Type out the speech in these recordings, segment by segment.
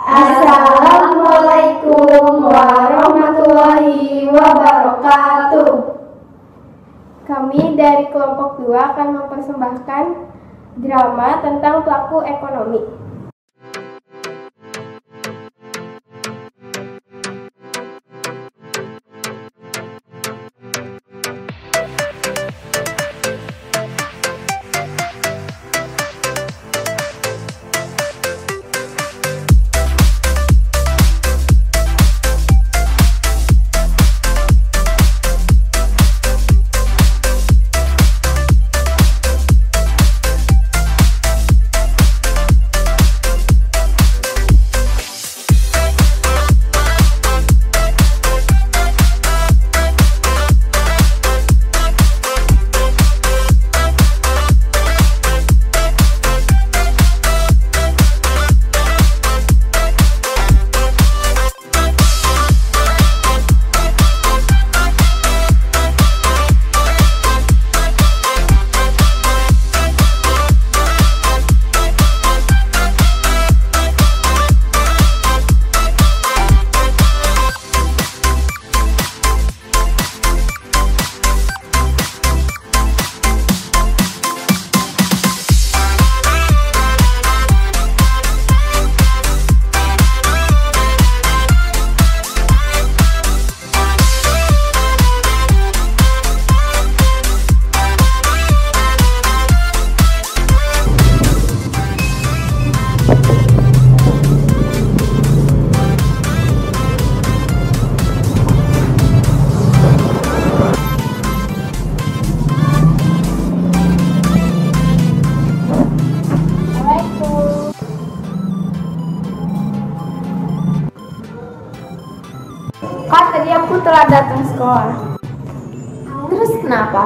Assalamualaikum warahmatullahi wabarakatuh. Kami dari kelompok 2 akan mempersembahkan drama tentang pelaku ekonomi. Kak, tadi aku telah datang sekolah. Terus kenapa?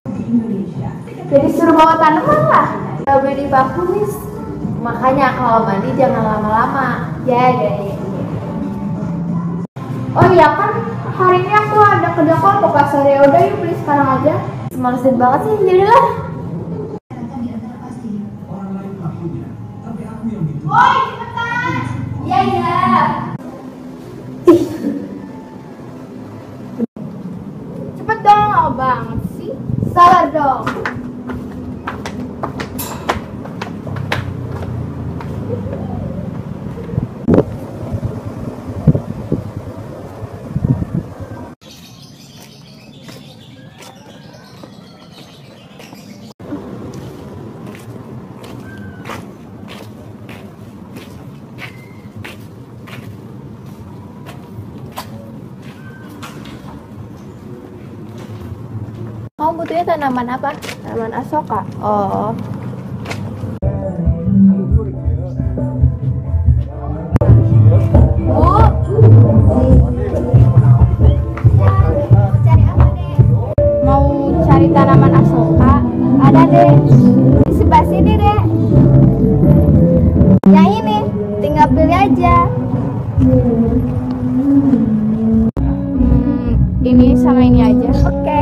Jadi suruh bawa tanaman lah. Gak boleh dibaku, Miss. Makanya kalau mandi jangan lama-lama. Ya. Oh iya kan, hari ini aku ada kerja kelompok Kak Sore. Udah yuk beli sekarang aja. Malesin banget sih, yaudahlah. Woi, cepetan. Iya. Cepet dong, lama banget sih. Salah dong. Kamu butuhnya tanaman apa? Tanaman asoka. Oh. Bu, cari apa, Dek? Mau cari tanaman asoka? Ada, Dek. Di sebelah sini, Dek. Yang ini, tinggal pilih aja. Ini sama ini aja. Oke.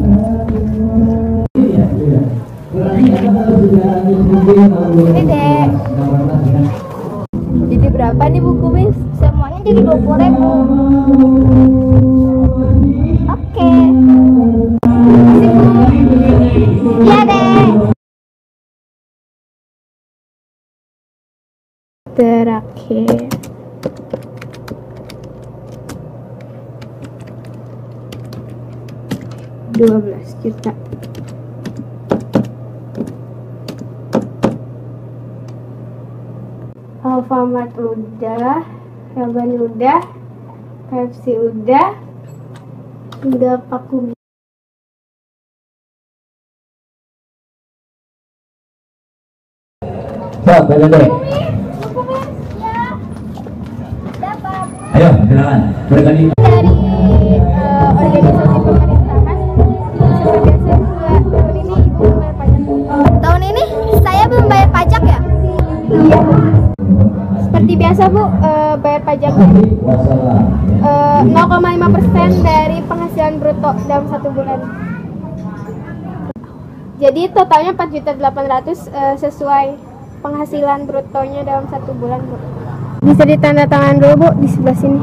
Ini, Dek. Jadi berapa nih buku, Miss? Semuanya jadi 20.000. Oke. Iya, Dek. Terakhir. Rp12 juta. Alfamart udah, Herbani udah, KFC udah, paku. Stop, Dek. Ayo, silakan. Berganti. Dari organisasi pemerintahan, seperti biasa tahun ini Ibu membayar pajak. Tahun ini saya belum bayar pajak ya? Iya. Seperti biasa Bu, bayar pajaknya 0,5% dari penghasilan bruto dalam 1 bulan. Jadi totalnya 4.800.000 sesuai penghasilan brutonya dalam 1 bulan Bu. Bisa ditanda tangan dulu Bu di sebelah sini.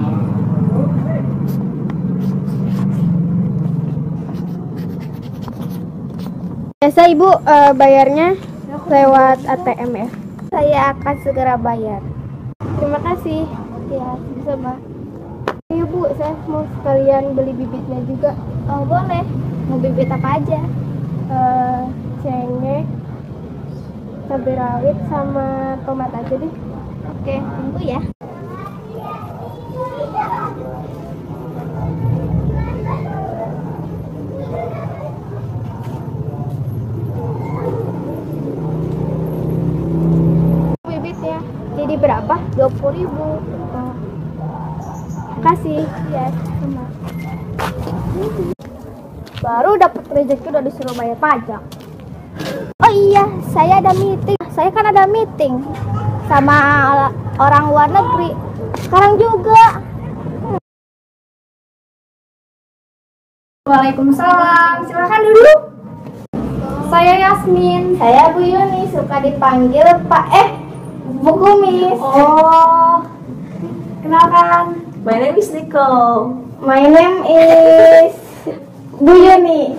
Biasa Ibu bayarnya lewat ATM ya? Saya akan segera bayar. Terima kasih. Ya, sama. Iya Bu, saya mau sekalian beli bibitnya juga. Oh, boleh. Mau bibit apa aja? Cengkeh, cabai rawit sama tomat aja deh. Oke, tunggu ya. Bibitnya jadi berapa? 20.000. Kasih. Ya, sama. Baru dapat rezeki udah disuruh bayar pajak. Oh iya, saya ada meeting. Saya kan ada meeting sama orang luar negeri. Sekarang juga. Waalaikumsalam. Silakan dulu. Saya Yasmin. Saya Bu Yuni, suka dipanggil Bu Kumis. Oh, kenalkan. My name is Nicole. My name is Bu Yuni.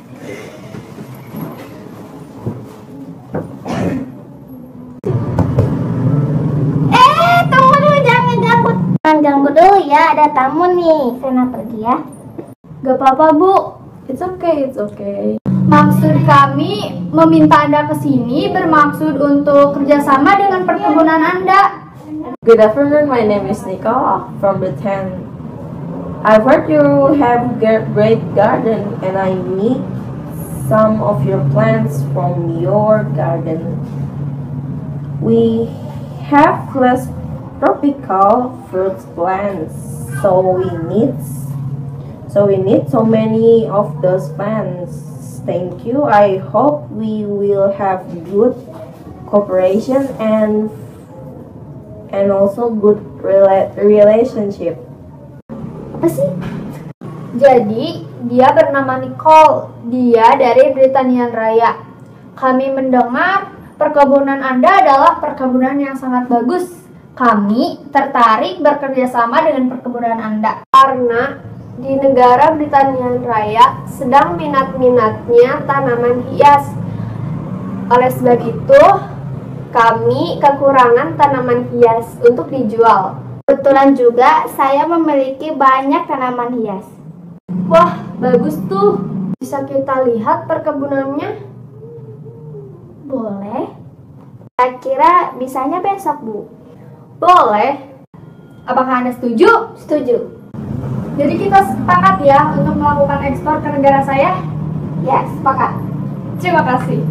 Tunggu dulu, jangan ganggu. Jangan ganggu dulu ya, ada tamu nih. Saya pergi ya. Gak apa-apa Bu. It's okay, it's okay. Maksud kami meminta Anda ke sini bermaksud untuk kerjasama dengan perkebunan Anda. Good afternoon, my name is Nicole from Britain. I've heard you have great garden and I need some of your plants from your garden. We have less tropical fruit plants, so we need so many of those plants. Thank you. I hope we will have good cooperation and also good relationship. Apa sih? Jadi, dia bernama Nicole. Dia dari Britania Raya. Kami mendengar perkebunan Anda adalah perkebunan yang sangat bagus. Kami tertarik bekerja sama dengan perkebunan Anda. Karena di negara Britania Raya sedang minat-minatnya tanaman hias. Oleh sebab itu, kami kekurangan tanaman hias untuk dijual. Kebetulan juga saya memiliki banyak tanaman hias. Wah, bagus tuh. Bisa kita lihat perkebunannya? Boleh. Kira-kira bisanya besok, Bu. Boleh. Apakah Anda setuju? Setuju. Jadi kita sepakat ya untuk melakukan ekspor ke negara saya? Ya, sepakat. Terima kasih.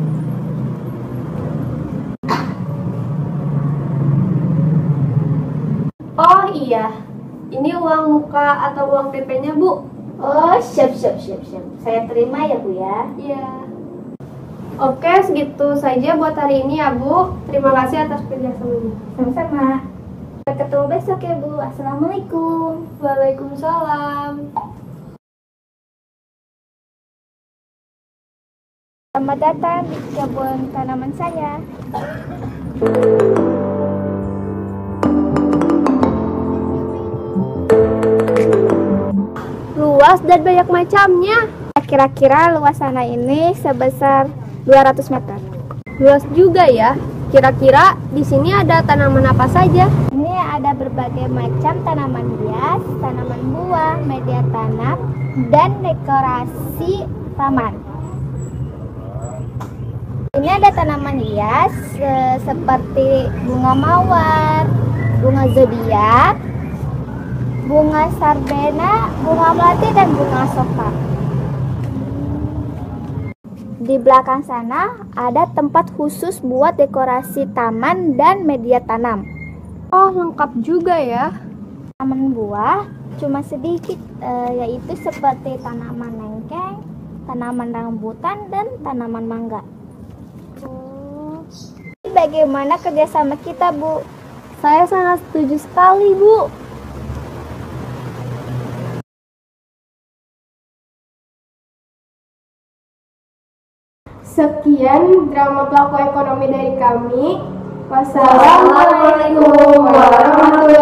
Oh iya, ini uang muka atau uang DP-nya Bu? Oh, siap. Saya terima ya, Bu ya. Iya. Oke, segitu saja buat hari ini ya Bu. Terima kasih atas kerjasamanya. Sama-sama. Sampai ketemu besok ya, Bu. Assalamualaikum. Waalaikumsalam. Selamat datang di kebun tanaman saya. Luas dan banyak macamnya. Kira-kira luas tanah ini sebesar 200 meter. Luas juga ya. Kira-kira di sini ada tanaman apa saja? Ini ada berbagai macam tanaman hias, tanaman buah, media tanam, dan dekorasi taman. Ini ada tanaman hias seperti bunga mawar, bunga zodiak, bunga sarbena, bunga melati, dan bunga soka. Di belakang sana ada tempat khusus buat dekorasi taman dan media tanam. Oh, lengkap juga ya. Tanaman buah cuma sedikit, yaitu seperti tanaman lengkeng, tanaman rambutan, dan tanaman mangga. Bagaimana kerjasama kita, Bu? Saya sangat setuju sekali, Bu. Sekian drama pelaku ekonomi dari kami. Wassalamualaikum warahmatullahi